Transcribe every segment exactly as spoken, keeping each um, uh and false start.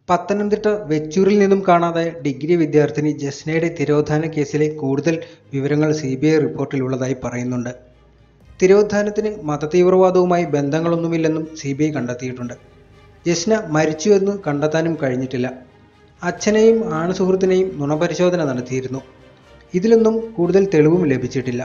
പത്തനംതിട്ട വെച്ചൂരിൽ നിന്നും കാണാതായ ഡിഗ്രി വിദ്യാർത്ഥിനി ജസ്നയുടെ തിരോധാന കേസിലെ കൂടുതൽ വിവരങ്ങൾ സി ബി ഐ റിപ്പോർട്ടിലുള്ളതായി പറയുന്നുണ്ട്. തിരോധാനത്തിന് മതതീവ്രവാദവുമായി ബന്ധങ്ങളൊന്നുമില്ലെന്നും സി ബി ഐ കണ്ടെത്തിയിട്ടുണ്ട്. ജസ്ന മരിച്ചുവെന്ന് കണ്ടെത്താനും കഴിഞ്ഞിട്ടില്ല. അച്ഛനെയും ആൺസുഹൃത്തിനെയും നുണപരിശോധന നടത്തിയിരുന്നു. ഇതിലൊന്നും കൂടുതൽ തെളിവും ലഭിച്ചിട്ടില്ല.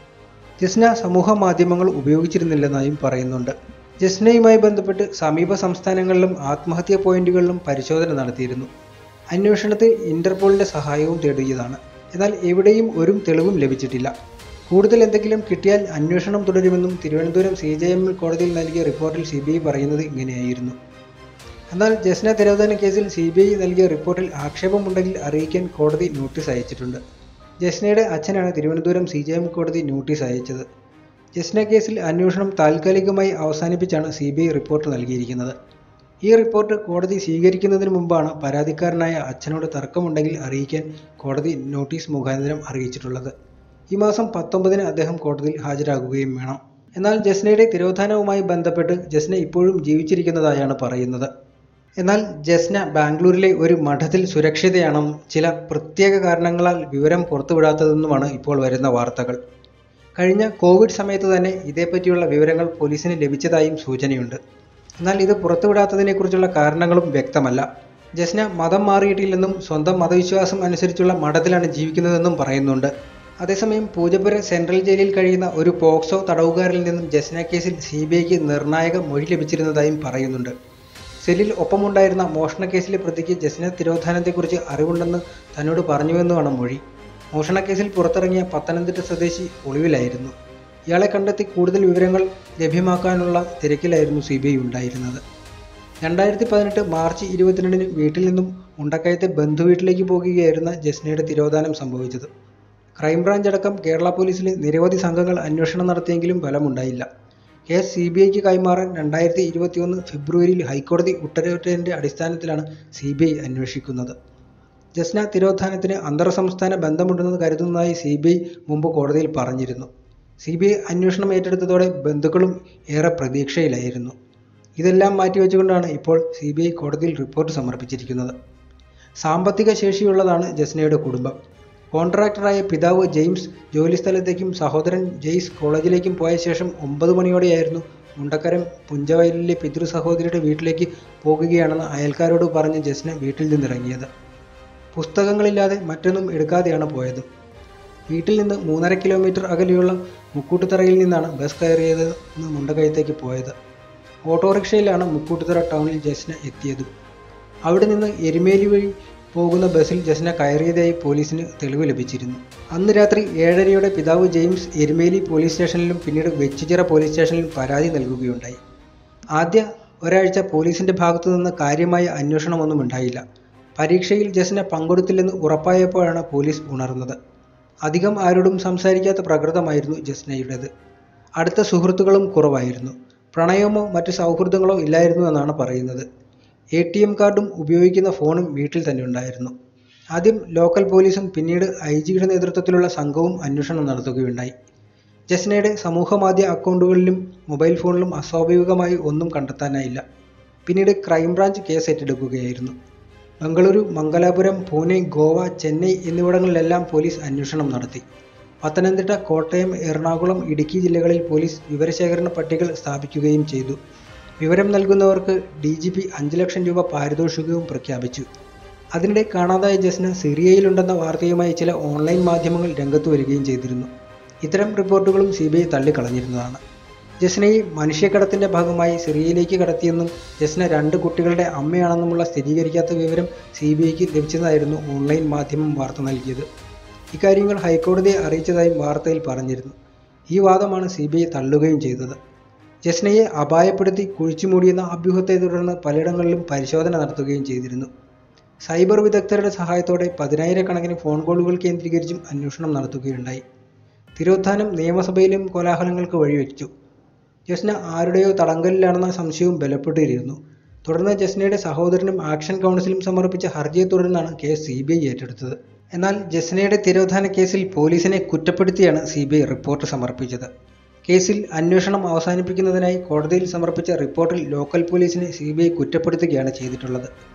ജസ്ന സമൂഹ മാധ്യമങ്ങൾ ഉപയോഗിച്ചിരുന്നില്ലെന്നായും പറയുന്നുണ്ട്. ജസ്നയുമായി ബന്ധപ്പെട്ട് സമീപ സംസ്ഥാനങ്ങളിലും ആത്മഹത്യാ പോയിന്റുകളിലും പരിശോധന നടത്തിയിരുന്നു. അന്വേഷണത്തിൽ ഇന്റർപോളിന്റെ സഹായവും തേടിയതാണ്. എന്നാൽ എവിടെയും ഒരു തെളിവും ലഭിച്ചിട്ടില്ല. കൂടുതൽ എന്തെങ്കിലും കിട്ടിയാൽ അന്വേഷണം തുടരുമെന്നും തിരുവനന്തപുരം സി ജെ എം എൽ കോടതിയിൽ നൽകിയ റിപ്പോർട്ടിൽ സി ബി ഐ പറയുന്നത് ഇങ്ങനെയായിരുന്നു. എന്നാൽ ജസ്ന തിരോധാന കേസിൽ സി ബി ഐ നൽകിയ റിപ്പോർട്ടിൽ ആക്ഷേപമുണ്ടെങ്കിൽ അറിയിക്കാൻ കോടതി നോട്ടീസ് അയച്ചിട്ടുണ്ട്. ജസ്നയുടെ അച്ഛനാണ് തിരുവനന്തപുരം സി ജെ എം കോടതി നോട്ടീസ് അയച്ചത്. ജസ്ന കേസിൽ അന്വേഷണം താൽക്കാലികമായി അവസാനിപ്പിച്ചാണ് സി ബി ഐ റിപ്പോർട്ട് നൽകിയിരിക്കുന്നത്. ഈ റിപ്പോർട്ട് കോടതി സ്വീകരിക്കുന്നതിന് മുമ്പാണ് പരാതിക്കാരനായ അച്ഛനോട് തർക്കമുണ്ടെങ്കിൽ അറിയിക്കാൻ കോടതി നോട്ടീസ് മുഖാന്തരം അറിയിച്ചിട്ടുള്ളത്. ഈ മാസം പത്തൊമ്പതിന് അദ്ദേഹം കോടതിയിൽ ഹാജരാകുകയും വേണം. എന്നാൽ ജസ്നയുടെ തിരോധാനവുമായി ബന്ധപ്പെട്ട് ജസ്ന ഇപ്പോഴും ജീവിച്ചിരിക്കുന്നതായാണ് പറയുന്നത്. എന്നാൽ ജസ്ന ബാംഗ്ലൂരിലെ ഒരു മഠത്തിൽ സുരക്ഷിതയാണെന്നും ചില പ്രത്യേക കാരണങ്ങളാൽ വിവരം പുറത്തുവിടാത്തതെന്നുമാണ് ഇപ്പോൾ വരുന്ന വാർത്തകൾ. കഴിഞ്ഞ കോവിഡ് സമയത്ത് തന്നെ ഇതേപ്പറ്റിയുള്ള വിവരങ്ങൾ പോലീസിന് ലഭിച്ചതായും സൂചനയുണ്ട്. എന്നാൽ ഇത് പുറത്തുവിടാത്തതിനെക്കുറിച്ചുള്ള കാരണങ്ങളും വ്യക്തമല്ല. ജസ്ന മതം മാറിയിട്ടില്ലെന്നും സ്വന്തം മതവിശ്വാസം അനുസരിച്ചുള്ള മഠത്തിലാണ് ജീവിക്കുന്നതെന്നും പറയുന്നുണ്ട്. അതേസമയം പൂജപ്പുര സെൻട്രൽ ജയിലിൽ കഴിയുന്ന ഒരു പോക്സോ തടവുകാരിൽ നിന്നും ജസ്ന കേസിൽ സി ബി ഐക്ക് നിർണായക മൊഴി ലഭിച്ചിരുന്നതായും പറയുന്നുണ്ട്. സെല്ലിൽ ഒപ്പമുണ്ടായിരുന്ന മോഷണ കേസിലെ പ്രതിക്ക് ജസ്ന തിരോധാനത്തെക്കുറിച്ച് അറിവുണ്ടെന്ന് തന്നോട് പറഞ്ഞുവെന്നുമാണ് മൊഴി. മോഷണക്കേസിൽ പുറത്തിറങ്ങിയ പത്തനംതിട്ട സ്വദേശി ഒളിവിലായിരുന്നു. ഇയാളെ കണ്ടെത്തി കൂടുതൽ വിവരങ്ങൾ ലഭ്യമാക്കാനുള്ള തിരക്കിലായിരുന്നു സി ബി ഐ ഉണ്ടായിരുന്നത്. രണ്ടായിരത്തി പതിനെട്ട് മാർച്ച് ഇരുപത്തിരണ്ടിന് വീട്ടിൽ നിന്നും മുണ്ടക്കയത്തെ ബന്ധുവീട്ടിലേക്ക് പോകുകയായിരുന്ന ജസ്നയുടെ തിരോധാനം സംഭവിച്ചത്. ക്രൈംബ്രാഞ്ച് അടക്കം കേരള പോലീസിലെ നിരവധി സംഘങ്ങൾ അന്വേഷണം നടത്തിയെങ്കിലും ഫലമുണ്ടായില്ല. കേസ് സി ബി ഐക്ക് കൈമാറാൻ രണ്ടായിരത്തി ഇരുപത്തി ഒന്ന് ഫെബ്രുവരിയിൽ ഹൈക്കോടതി ഉത്തരവിട്ടതിൻ്റെ അടിസ്ഥാനത്തിലാണ് സി ബി ഐ അന്വേഷിക്കുന്നത്. ജസ്ന തിരോധാനത്തിന് അന്തർ സംസ്ഥാന ബന്ധമുണ്ടെന്ന് കരുതുന്നതായി സി ബി ഐ മുമ്പ് കോടതിയിൽ പറഞ്ഞിരുന്നു. സി ബി ഐ അന്വേഷണം ഏറ്റെടുത്തതോടെ ബന്ധുക്കളും ഏറെ പ്രതീക്ഷയിലായിരുന്നു. ഇതെല്ലാം മാറ്റിവെച്ചുകൊണ്ടാണ് ഇപ്പോൾ സി ബി ഐ കോടതിയിൽ റിപ്പോർട്ട് സമർപ്പിച്ചിരിക്കുന്നത്. സാമ്പത്തിക ശേഷിയുള്ളതാണ് ജസ്നയുടെ കുടുംബം. കോൺട്രാക്ടറായ പിതാവ് ജെയിംസ് ജോലിസ്ഥലത്തേക്കും സഹോദരൻ ജെയ്സ് കോളേജിലേക്കും പോയ ശേഷം ഒമ്പത് മണിയോടെയായിരുന്നു മുണ്ടക്കരം പുഞ്ചവയലിലെ പിതൃ സഹോദരിയുടെ വീട്ടിലേക്ക് പോകുകയാണെന്ന് അയൽക്കാരോട് പറഞ്ഞ് ജസ്ന വീട്ടിൽ നിന്നിറങ്ങിയത്. പുസ്തകങ്ങളില്ലാതെ മറ്റൊന്നും എടുക്കാതെയാണ് പോയത്. വീട്ടിൽ നിന്ന് മൂന്നര കിലോമീറ്റർ അകലെയുള്ള മുക്കൂട്ടുതറയിൽ നിന്നാണ് ബസ് കയറിയത് നിന്ന് മുണ്ടക്കയത്തേക്ക് പോയത്. ഓട്ടോറിക്ഷയിലാണ് മുക്കൂട്ടുതറ ടൗണിൽ ജസ്ന എത്തിയത്. അവിടെ നിന്ന് എരുമേലി വഴി പോകുന്ന ബസ്സിൽ ജസ്ന കയറിയതായി പോലീസിന് തെളിവ് ലഭിച്ചിരുന്നു. അന്ന് രാത്രി ഏഴരയോടെ പിതാവ് ജെയിംസ് എരുമേലി പോലീസ് സ്റ്റേഷനിലും പിന്നീട് വെച്ചിച്ചിറ പോലീസ് സ്റ്റേഷനിലും പരാതി നൽകുകയുണ്ടായി. ആദ്യ ഒരാഴ്ച പോലീസിന്റെ ഭാഗത്തു നിന്ന് കാര്യമായ അന്വേഷണമൊന്നും ഉണ്ടായില്ല. പരീക്ഷയിൽ ജസ്ന പങ്കെടുത്തില്ലെന്ന് ഉറപ്പായപ്പോഴാണ് പോലീസ് ഉണർന്നത്. അധികം ആരോടും സംസാരിക്കാത്ത പ്രകൃതമായിരുന്നു ജസ്നയുടേത്. അടുത്ത സുഹൃത്തുക്കളും കുറവായിരുന്നു. പ്രണയമോ മറ്റു സൗഹൃദങ്ങളോ ഇല്ലായിരുന്നു എന്നാണ് പറയുന്നത്. എ ടി എം കാർഡും ഉപയോഗിക്കുന്ന ഫോണും വീട്ടിൽ തന്നെ ഉണ്ടായിരുന്നു. ആദ്യം ലോക്കൽ പോലീസും പിന്നീട് ഐ ജിയുടെ നേതൃത്വത്തിലുള്ള സംഘവും അന്വേഷണം നടത്തുകയുണ്ടായി. ജസ്നയുടെ സമൂഹമാധ്യമ അക്കൗണ്ടുകളിലും മൊബൈൽ ഫോണിലും അസ്വാഭാവികമായി ഒന്നും കണ്ടെത്താനായില്ല. പിന്നീട് ക്രൈംബ്രാഞ്ച് കേസ് ഏറ്റെടുക്കുകയായിരുന്നു. ബംഗളൂരു, മംഗലാപുരം, പൂനെ, ഗോവ, ചെന്നൈ എന്നിവിടങ്ങളിലെല്ലാം പോലീസ് അന്വേഷണം നടത്തി. പത്തനംതിട്ട, കോട്ടയം, എറണാകുളം, ഇടുക്കി ജില്ലകളിൽ പോലീസ് വിവരശേഖരണ പട്ടികകൾ സ്ഥാപിക്കുകയും ചെയ്തു. വിവരം നൽകുന്നവർക്ക് ഡി ജി പി അഞ്ച് ലക്ഷം രൂപ പാരിതോഷികവും പ്രഖ്യാപിച്ചു. അതിനിടെ കാണാതായ ജസ്ന സിറിയയിലുണ്ടെന്ന വാർത്തയുമായി ചില ഓൺലൈൻ മാധ്യമങ്ങൾ രംഗത്ത് വരികയും ചെയ്തിരുന്നു. ഇത്തരം റിപ്പോർട്ടുകളും സി ബി ഐ തള്ളിക്കളഞ്ഞിരുന്നതാണ്. ജസ്നയെ മനുഷ്യക്കടത്തിന്റെ ഭാഗമായി സിറിയയിലേക്ക് കടത്തിയെന്നും ജസ്ന രണ്ട് കുട്ടികളുടെ അമ്മയാണെന്നുമുള്ള സ്ഥിരീകരിക്കാത്ത വിവരം സി ബി ഐക്ക് ലഭിച്ചതായിരുന്നു ഓൺലൈൻ മാധ്യമം വാർത്ത നൽകിയത്. ഇക്കാര്യങ്ങൾ ഹൈക്കോടതിയെ അറിയിച്ചതായും വാർത്തയിൽ പറഞ്ഞിരുന്നു. ഈ വാദമാണ് സി ബി ഐ തള്ളുകയും ചെയ്തത്. ജസ്നയെ അപായപ്പെടുത്തി കുഴിച്ചുമൂടിയെന്ന അഭ്യൂഹത്തെ തുടർന്ന് പലയിടങ്ങളിലും പരിശോധന നടത്തുകയും ചെയ്തിരുന്നു. സൈബർ വിദഗ്ധരുടെ സഹായത്തോടെ പതിനായിരക്കണക്കിന് ഫോൺ കോളുകൾ കേന്ദ്രീകരിച്ചും അന്വേഷണം നടത്തുകയുണ്ടായി. തിരോധാനം നിയമസഭയിലും കോലാഹലങ്ങൾക്ക് വഴിവെച്ചു. ജസ്ന ആരുടെയോ തടങ്കലിലാണെന്ന സംശയവും ബലപ്പെട്ടിരുന്നു. തുടർന്ന് ജസ്നയുടെ സഹോദരനും ആക്ഷൻ കൗൺസിലും സമർപ്പിച്ച ഹർജിയെ തുടർന്നാണ് കേസ് സി ബി ഐ ഏറ്റെടുത്തത്. എന്നാൽ ജസ്നയുടെ തിരോധാന കേസിൽ പോലീസിനെ കുറ്റപ്പെടുത്തിയാണ് സി ബി ഐ റിപ്പോർട്ട് സമർപ്പിച്ചത്. കേസിൽ അന്വേഷണം അവസാനിപ്പിക്കുന്നതിനായി കോടതിയിൽ സമർപ്പിച്ച റിപ്പോർട്ടിൽ ലോക്കൽ പോലീസിനെ സി ബി ഐ കുറ്റപ്പെടുത്തുകയാണ് ചെയ്തിട്ടുള്ളത്.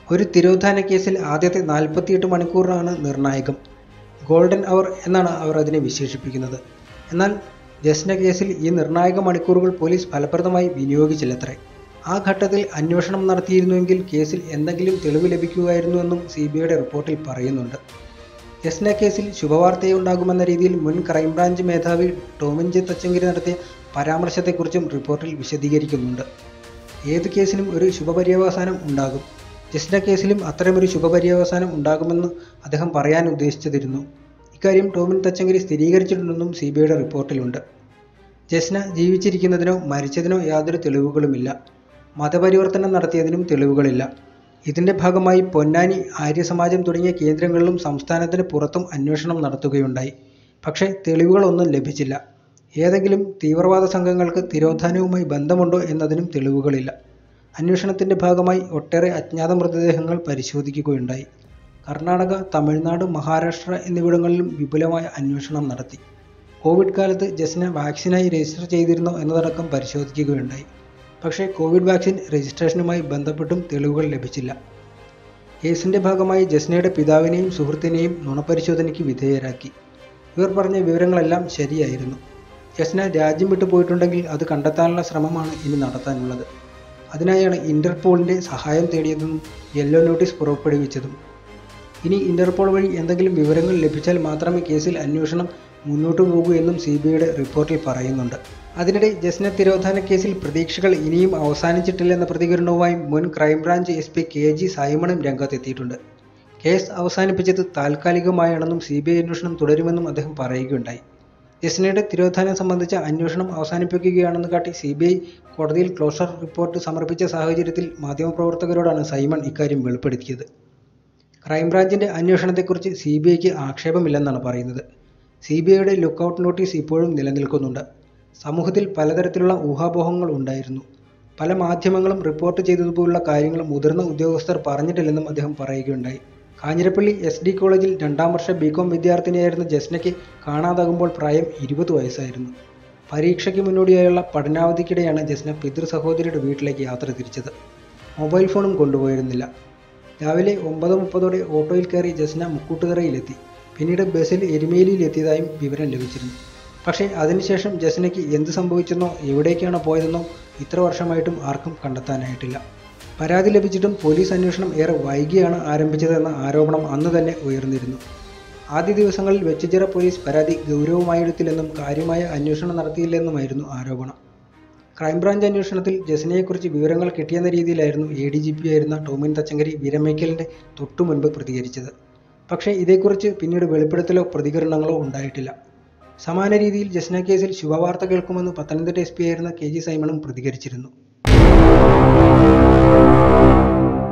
ഒരു തിരോധാന കേസിൽ ആദ്യത്തെ നാൽപ്പത്തിയെട്ട് മണിക്കൂറാണ് നിർണായകം. ഗോൾഡൻ അവർ എന്നാണ് അവർ അതിനെ വിശേഷിപ്പിക്കുന്നത്. എന്നാൽ ജസ്ന കേസിൽ ഈ നിർണായക മണിക്കൂറുകൾ പോലീസ് ഫലപ്രദമായി വിനിയോഗിച്ചില്ലത്രേ. ആ ഘട്ടത്തിൽ അന്വേഷണം നടത്തിയിരുന്നുവെങ്കിൽ കേസിൽ എന്തെങ്കിലും തെളിവ് ലഭിക്കുമായിരുന്നുവെന്നും സി ബി ഐയുടെ റിപ്പോർട്ടിൽ പറയുന്നുണ്ട്. ജസ്ന കേസിൽ ശുഭവാർത്തയുണ്ടാകുമെന്ന രീതിയിൽ മുൻ ക്രൈംബ്രാഞ്ച് മേധാവി ടോമിൻ ജെ തച്ചങ്കരി നടത്തിയ പരാമർശത്തെക്കുറിച്ചും റിപ്പോർട്ടിൽ വിശദീകരിക്കുന്നുണ്ട്. ഏത് കേസിനും ഒരു ശുഭപര്യവസാനം ഉണ്ടാകും. ജസ്ന കേസിലും അത്തരമൊരു ശുഭപര്യവസാനം ഉണ്ടാകുമെന്ന് അദ്ദേഹം പറയാൻ ഉദ്ദേശിച്ചതിരുന്നു. ഇക്കാര്യം ടോമിൻ തച്ചങ്കരി സ്ഥിരീകരിച്ചിട്ടുണ്ടെന്നും സി ബി ഐയുടെ റിപ്പോർട്ടിലുണ്ട്. ജസ്ന ജീവിച്ചിരിക്കുന്നതിനോ മരിച്ചതിനോ യാതൊരു തെളിവുകളുമില്ല. മതപരിവർത്തനം നടത്തിയതിനും തെളിവുകളില്ല. ഇതിന്റെ ഭാഗമായി പൊന്നാനി, ആര്യസമാജം തുടങ്ങിയ കേന്ദ്രങ്ങളിലും സംസ്ഥാനത്തിന് പുറത്തും അന്വേഷണം നടത്തുകയുണ്ടായി. പക്ഷേ തെളിവുകളൊന്നും ലഭിച്ചില്ല. ഏതെങ്കിലും തീവ്രവാദ സംഘങ്ങൾക്ക് തിരോധാനവുമായി ബന്ധമുണ്ടോ എന്നതിനും തെളിവുകളില്ല. അന്വേഷണത്തിന്റെ ഭാഗമായി ഒട്ടേറെ അജ്ഞാത മൃതദേഹങ്ങൾ പരിശോധിക്കുകയുണ്ടായി. കർണാടക, തമിഴ്നാട്, മഹാരാഷ്ട്ര എന്നിവിടങ്ങളിലും വിപുലമായ അന്വേഷണം നടത്തി. കോവിഡ് കാലത്ത് ജസ്ന വാക്സിനായി രജിസ്റ്റർ ചെയ്തിരുന്നോ എന്നതടക്കം പരിശോധിക്കുകയുണ്ടായി. പക്ഷേ കോവിഡ് വാക്സിൻ രജിസ്ട്രേഷനുമായി ബന്ധപ്പെട്ടും തെളിവുകൾ ലഭിച്ചില്ല. കേസിന്റെ ഭാഗമായി ജസ്നയുടെ പിതാവിനെയും സുഹൃത്തിനെയും നുണപരിശോധനയ്ക്ക് വിധേയരാക്കി. ഇവർ പറഞ്ഞ വിവരങ്ങളെല്ലാം ശരിയായിരുന്നു. ജസ്ന രാജ്യം വിട്ടു പോയിട്ടുണ്ടെങ്കിൽ അത് കണ്ടെത്താനുള്ള ശ്രമമാണ് ഇനി നടത്താനുള്ളത്. അതിനായാണ് ഇന്റർപോളിന്റെ സഹായം തേടിയതെന്നും യെല്ലോ നോട്ടീസ് പുറപ്പെടുവിച്ചതും. ഇനി ഇന്റർപോൾ വഴി എന്തെങ്കിലും വിവരങ്ങൾ ലഭിച്ചാൽ മാത്രമേ കേസിൽ അന്വേഷണം മുന്നോട്ടു പോകൂ എന്നും സി ബി ഐയുടെ റിപ്പോർട്ടിൽ പറയുന്നുണ്ട്. അതിനിടെ ജസ്ന തിരോധാന കേസിൽ പ്രതീക്ഷകൾ ഇനിയും അവസാനിച്ചിട്ടില്ലെന്ന പ്രതികരണവുമായി മുൻ crime branch S P K G സൈമണും രംഗത്തെത്തിയിട്ടുണ്ട്. കേസ് അവസാനിപ്പിച്ചത് താൽക്കാലികമായാണെന്നും സി ബി ഐ അന്വേഷണം തുടരുമെന്നും അദ്ദേഹം പറയുകയുണ്ടായി. ജസ്നയുടെ തിരോധാനം സംബന്ധിച്ച അന്വേഷണം അവസാനിപ്പിക്കുകയാണെന്ന് കാട്ടി സി ബി ഐ കോടതിയിൽ ക്ലോഷർ റിപ്പോർട്ട് സമർപ്പിച്ച സാഹചര്യത്തിൽ മാധ്യമപ്രവർത്തകരോടാണ് സൈമൺ ഇക്കാര്യം വെളിപ്പെടുത്തിയത്. ക്രൈംബ്രാഞ്ചിന്റെ അന്വേഷണത്തെക്കുറിച്ച് സി ബി ഐക്ക് ആക്ഷേപമില്ലെന്നാണ് പറയുന്നത്. സി ബി ഐയുടെ ലുക്കൌട്ട് നോട്ടീസ് ഇപ്പോഴും നിലനിൽക്കുന്നുണ്ട്. സമൂഹത്തിൽ പലതരത്തിലുള്ള ഊഹാപോഹങ്ങൾ ഉണ്ടായിരുന്നു. പല മാധ്യമങ്ങളും റിപ്പോർട്ട് ചെയ്തതുപോലുള്ള കാര്യങ്ങൾ മുതിർന്ന ഉദ്യോഗസ്ഥർ പറഞ്ഞിട്ടില്ലെന്നും അദ്ദേഹം പറയുകയുണ്ടായി. കാഞ്ഞിരപ്പള്ളി എസ് ഡി കോളേജിൽ രണ്ടാം വർഷ ബി കോം വിദ്യാർത്ഥിനിയായിരുന്ന ജസ്നയ്ക്ക് കാണാതാകുമ്പോൾ പ്രായം ഇരുപത് വയസ്സായിരുന്നു. പരീക്ഷയ്ക്ക് മുന്നോടിയായുള്ള പഠനാവധിക്കിടെയാണ് ജസ്ന പിതൃ സഹോദരിയുടെ വീട്ടിലേക്ക് യാത്ര തിരിച്ചത്. മൊബൈൽ ഫോണും കൊണ്ടുപോയിരുന്നില്ല. രാവിലെ ഒമ്പത് മുപ്പതോടെ ഓട്ടോയിൽ കയറി ജസ്ന മുക്കൂട്ടുതറയിലെത്തി. പിന്നീട് ബസ്സിൽ എരുമേലിയിൽ എത്തിയതായും വിവരം ലഭിച്ചിരുന്നു. പക്ഷേ അതിനുശേഷം ജസ്നയ്ക്ക് എന്ത് സംഭവിച്ചെന്നോ എവിടേക്കാണ് പോയതെന്നോ ഇത്ര വർഷമായിട്ടും ആർക്കും കണ്ടെത്താനായിട്ടില്ല. പരാതി ലഭിച്ചിട്ടും പോലീസ് അന്വേഷണം ഏറെ വൈകിയാണ് ആരംഭിച്ചതെന്ന ആരോപണം അന്ന് തന്നെ ഉയർന്നിരുന്നു. ആദ്യ ദിവസങ്ങളിൽ വെച്ചുചിറ പോലീസ് പരാതി ഗൗരവമായെടുത്തില്ലെന്നും കാര്യമായ അന്വേഷണം നടത്തിയില്ലെന്നുമായിരുന്നു ആരോപണം. ക്രൈംബ്രാഞ്ച് അന്വേഷണത്തിൽ ജസ്നയെക്കുറിച്ച് വിവരങ്ങൾ കിട്ടിയെന്ന രീതിയിലായിരുന്നു എ ഡി ജി പി ആയിരുന്ന ടോമിൻ തച്ചങ്കരി വിരമിക്കലിന്റെ തൊട്ടുമുൻപ് പ്രതികരിച്ചത്. പക്ഷേ ഇതേക്കുറിച്ച് പിന്നീട് വെളിപ്പെടുത്തലോ പ്രതികരണങ്ങളോ ഉണ്ടായിട്ടില്ല. സമാന രീതിയിൽ ജസ്ന കേസിൽ ശുഭവാർത്ത കേൾക്കുമെന്ന് പത്തനംതിട്ട എസ് പി ആയിരുന്ന കെ ജി സൈമണും പ്രതികരിച്ചിരുന്നു.